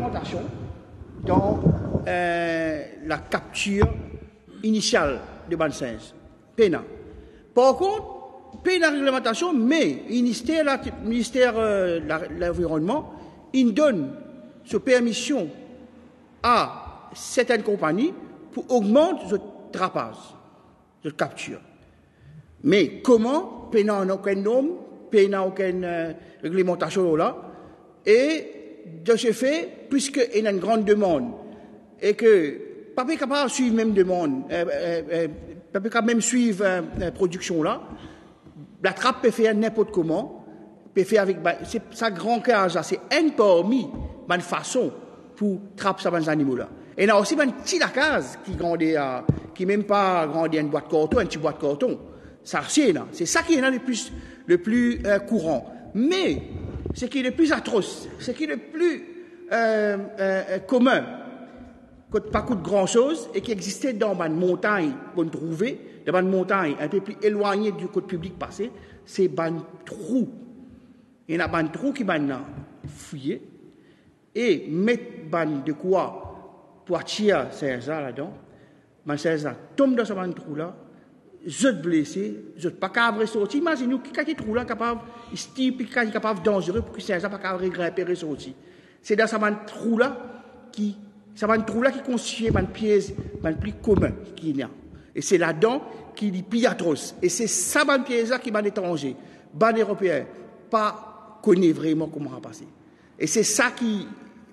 réglementation dans la capture initiale de ban singe. Péna. Par contre, péna réglementation, mais le ministère de l'Environnement, il donne cette permission à certaines compagnies pour augmenter le trapage, de capture. Mais comment, péna n'a aucun nom, péna aucune réglementation là, et de ce fait, puisqu'il y a une grande demande, et que pas capable de suivre même demande, pas capable même suivre la production là, la trappe peut faire n'importe comment, peut faire avec sa grand cage là, c'est un parmi une façon pour trapper ces animaux là. Et il y a aussi un petit lacase qui grandit, qui même pas grandit une boîte de carton, un petit boîte de carton. Ça c'est ça qui est le plus courant. Mais ce qui est le plus atroce, ce qui est le plus commun, qui pas coûte grand chose et qui existait dans une montagne qu'on trouvait, dans une montagne un peu plus éloignée du côté public passé, c'est un trou. Il y a un trou qui est fouillé et mettre de quoi pour tirer César là-dedans. Mais César tombe dans ce trou là, je suis blessé, je ne suis pas capable de sortir. Imaginez-vous qui est trou là capable, capable dangereux pour que César pas capable de grimper et sortir. C'est dans ce trou là qui constitue un piège le plus commun qu'il y a. Et c'est là-dedans qu'il est plus atroce. Et c'est ça un piège là qui est étranger, ban européen, pas connaît vraiment comment ça passer. Et c'est ça qui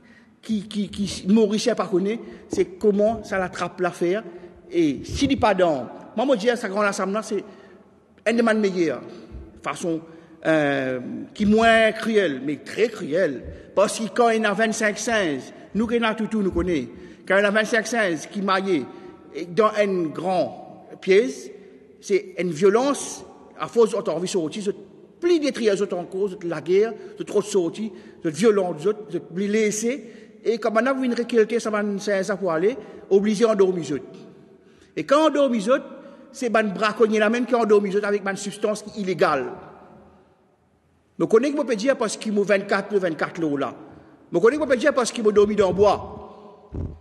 Maurice pas connaît, c'est comment ça l'attrape l'affaire. Et s'il n'est pas dans, moi je dis ça grand assemblée, c'est un des meilleurs façon qui est moins cruelle, mais très cruelle. Parce que quand il y a 25 singes, nous qui avons tout, nous connaissons, quand il y a 25 singes qui maillent dans un grand piège, c'est une violence, à force d'autres sortir, plus détruire en cause, la guerre, de trop sortir, de violence, de les laisser, et comme on a vu une récolter, ça va pour aller, obligé à endormir. Et quand on endormit, c'est un braconnier là même qui endormit avec une substance illégale. Je connais que je peux dire parce qu'il m'a 24 là. Je connais que je peux dire parce qu'il m'a dormi dans le bois.